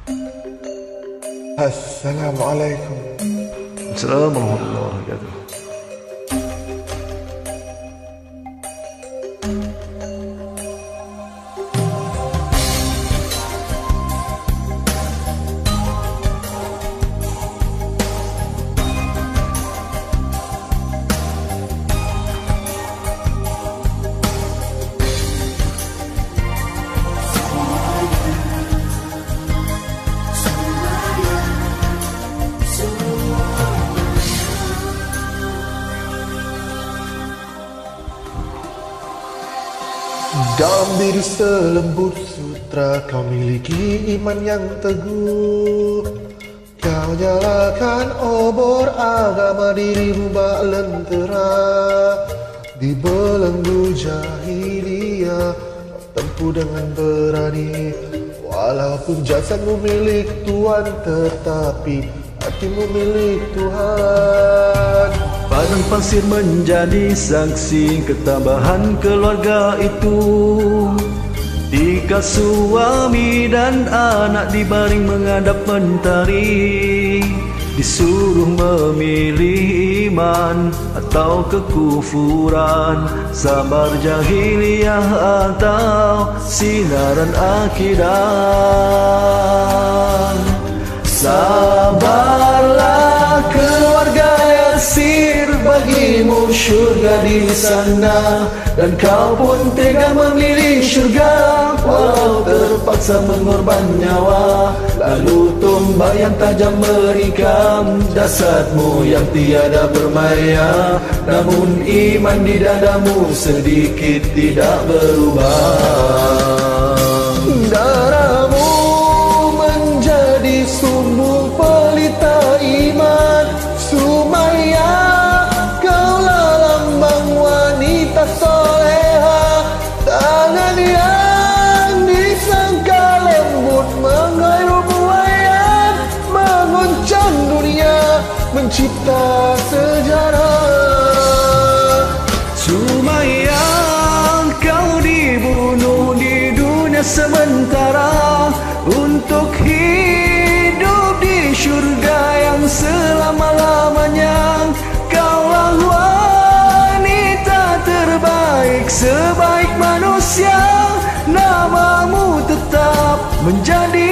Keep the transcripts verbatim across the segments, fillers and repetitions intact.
Assalamualaikum. Assalamualaikum warahmatullahi wabarakatuh. Dalam diri selembut sutra kau miliki iman yang teguh. Kau nyalakan obor agama dirimu bak lentera. Di belenggu jahiliyah tempuh dengan berani. Walaupun jasadmu milik Tuhan, tetapi hatimu milik Tuhan. Padang pasir menjadi saksi ketambahan keluarga itu. Tiga suami dan anak dibaring menghadap mentari. Disuruh memilih iman atau kekufuran, sabar jahiliyah atau sinaran akidah. Sabarlah keluarga Yasir, bagimu syurga di sana. Dan kau pun tega memilih syurga, walau terpaksa mengorban nyawa. Lalu tombak yang tajam menikam jasadmu yang tiada bermaya. Namun iman di dadamu sedikit tidak berubah. Darahmu menjadi sumbu pelita iman. Sumayyah, kaulah lambang wanita soleha. Tangan yang disangka lembut mengayuh buaya, menguncang dunia, mencipta sejarah. Sumayyah, kau dibunuh di dunia sementara untuk hidup di syurga yang selama-lamanya. Kaulah wanita terbaik sebaik manusia, namamu tetap menjadi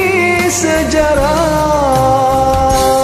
sejarah.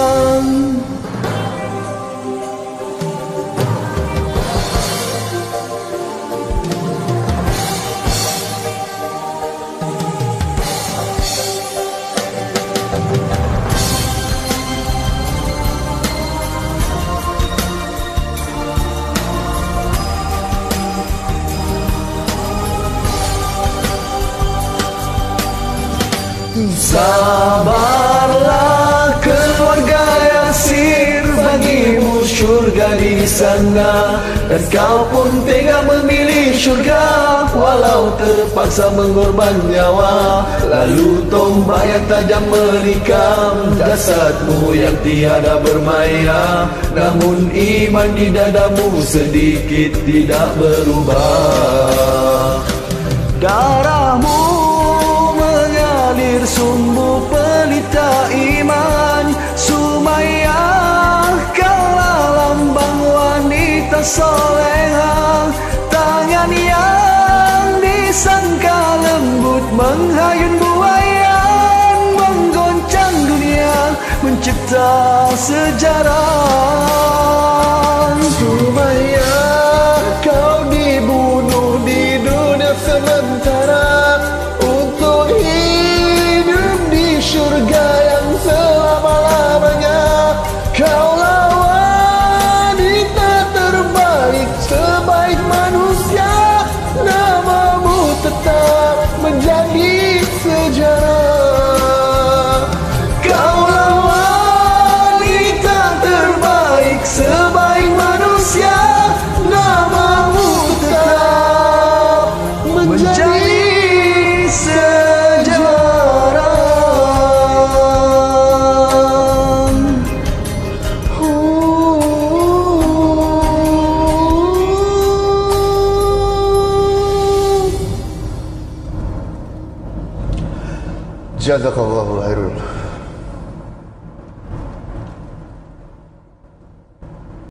Sabarlah keluarga Yasir, bagimu syurga di sana. Dan kau pun tega memilih syurga, walau terpaksa mengorban nyawa. Lalu tombak yang tajam menikam jasadmu yang tiada bermaya. Namun iman di dadamu sedikit tidak berubah. Darahmu mengalir sumbu pelita iman. Sumayyah, kaulah lambang wanita soleha. Tangan yang disangka lembut menghayun buayan, menggoncang dunia, mencipta sejarah. Sumayyah, kau dibunuh di dunia sementara untuk hidup di syurga yang selama-lamanya. Kaulah wanita terbaik sebaik manusia, namamu tetap menjadi sejarah. Kaulah wanita terbaik Jazakallahu khairul